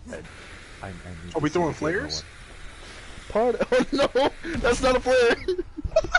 I need Are we to see throwing the game flares? more. Pod. Oh no, that's not a flare.